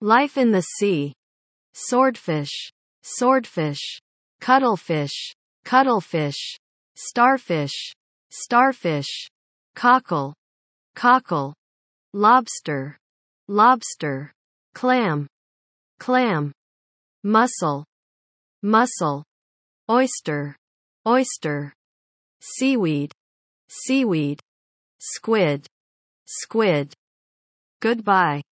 Life in the sea. Swordfish, swordfish. Cuttlefish, cuttlefish. Starfish, starfish. Cockle, cockle. Lobster, lobster. Clam, clam. Mussel, mussel. Oyster, oyster. Seaweed, seaweed. Squid, squid. Goodbye.